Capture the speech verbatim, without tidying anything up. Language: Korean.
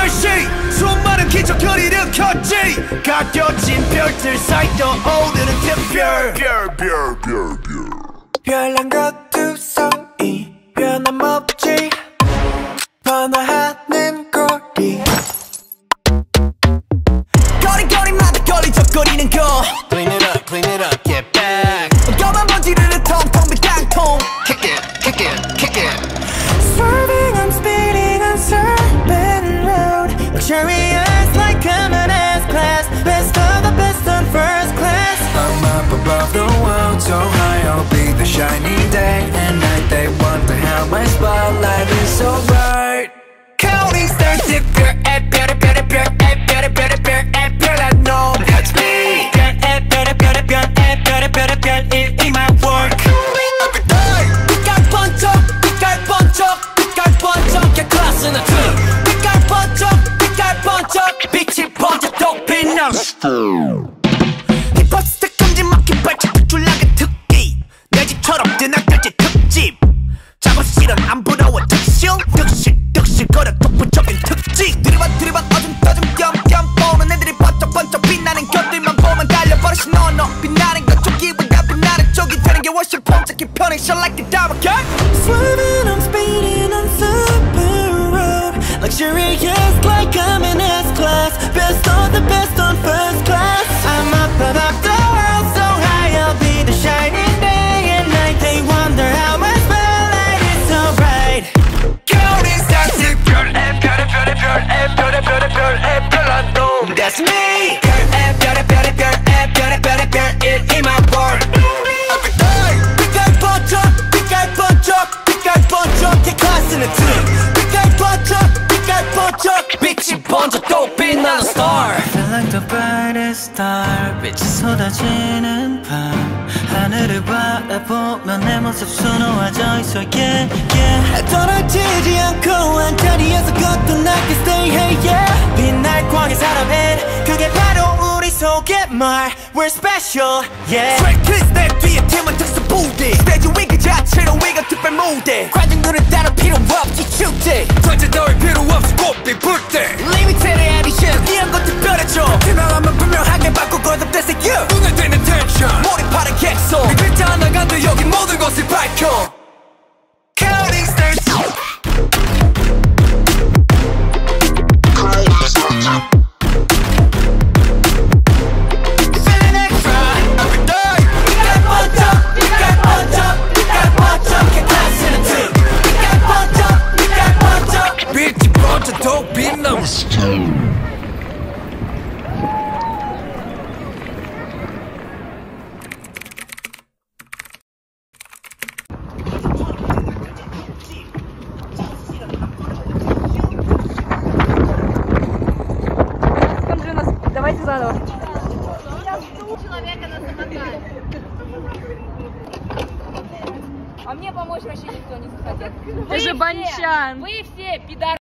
시 수많은 기적을 일으켰지. 가려진 별들 사이 떠오르는 특별 별별별별 별난 것두성이 변함없지. 번화하는 거리 거리거리마다 걸리적거리는 거. Clean it up, clean it up, get back. 검은 먼지를 텅텅 빈 땅통. Kick it, kick it, kick it. Swerving, I'm speeding on Serpent Road. Luxurious like I'm in S-Class. Best of the best on first class. I'm up above the world, so high I'll be the shining day and night. They wonder how my spotlight is so bright. Counting stars, 특별, 별, 별, 별, 별, 별, 별, 별, 별, I know that's me. 별, 별, 별, 별, 별, 별, 별, it in my work. Every day. 빛깔 번쩍, 빛깔 번쩍, 빛깔 번쩍, get class in the two. 빛깔 번쩍, 빛깔 번쩍, 빛이 번쩍 또 빛나. 힙합 스택 금지 막힌 발짝 줄라게 특기. 내 집처럼 뜨나들지 특집. 작업실은 안 부러워 특실 득실 득실 거려 독보적인 특징. 드리번 드리번 어둠 떠줌 띄엄띄엄 보는 애들이 번쩍번쩍 빛나는 것들만 보면 달려버리시 너너. 빛나는 것 쪽이보다 빛나는 쪽이 되는 게 훨씬 폼짝히 편해. Shine like the diamond gang. Swerving, I'm speeding on Super Road. Luxurious like I'm in S-Class. Best of the best on first class. I'm up above the world, so high I'll be the shining day and night. They wonder how my spotlight is so bright. Counting stars, 특별, 별, 별, 별, 별, 별, 별, 별, 별, I know that's me. 별, 별, 별, 별, 별, 별, 별, it in my world. Every day. 빛깔 번쩍, 빛깔 번쩍, 빛깔 번쩍, get class in the two. 빛깔 번쩍, 빛깔 번쩍, 빛이 번져 또 빛나는 star. I feel like the brightest star. 빛이 쏟아지는 밤. 하늘을 바라보면 내 모습 수놓아져 있어. Yeah, yeah. 떨어지지 않고 한 자리에서 거듭나게 stay hey yeah. 빛날 광의 사람은 그게 바로 우리 속의 말. We're special yeah. Straight kiss 내 뒤에 팀은 특수 부대. 스테이지 위 그 자체로 위가 특별 무대. 관중들은 따로 필요 없지 축제. 전체 따위 필요 없이 꽃빛 불 때. Limited edition 귀한 것 특별해져. 팀명하면 분명하게 바꾸고 거듭대세 you. 눈에 띄는 tension 몰입하는 객석. 네 글자 하나가 돼 여기 모든 것을 밝혀. Counting stars. Feeling extra every day. 빛깔 번쩍, 빛깔 번쩍, 빛깔 번쩍, get class in the two. 빛깔 번쩍, 빛깔 번쩍, 빛이 번쩍 또 빛나. Давайте заново. Человека на самокате. А мне помочь вообще никто не захотел. Ты же банчан. Вы все пидоры.